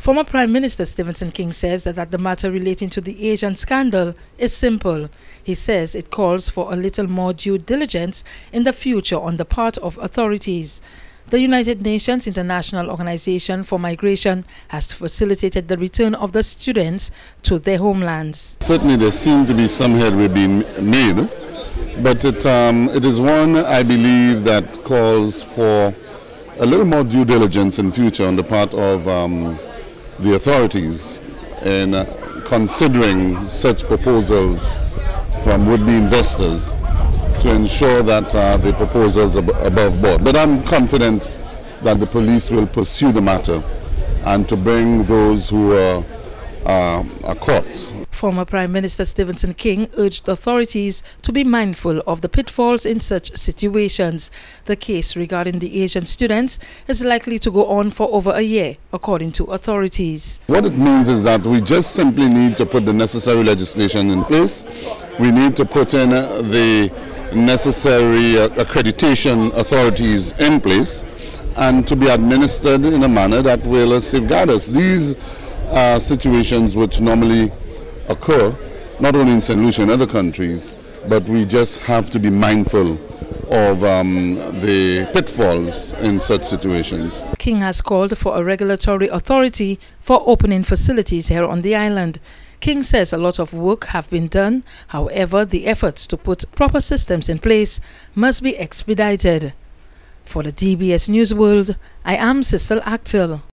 Former Prime Minister Stephenson King says that the matter relating to the Asian scandal is simple. He says it calls for a little more due diligence in the future on the part of authorities. The United Nations International Organization for Migration has facilitated the return of the students to their homelands. Certainly there seems to be some headway being made, but it is one, I believe, that calls for a little more due diligence in future on the part of the authorities in considering such proposals from would-be investors to ensure that the proposals are above board. But I'm confident that the police will pursue the matter and to bring those who are caught. Former Prime Minister Stephenson King urged authorities to be mindful of the pitfalls in such situations. The case regarding the Asian students is likely to go on for over a year, according to authorities. What it means is that we just simply need to put the necessary legislation in place. We need to put in the necessary accreditation authorities in place and to be administered in a manner that will safeguard us. These situations which normally occur not only in St. Lucia and other countries, but we just have to be mindful of the pitfalls in such situations. King has called for a regulatory authority for opening facilities here on the island. King says a lot of work have been done. However, the efforts to put proper systems in place must be expedited. For the DBS News World, I am Cecil Actil.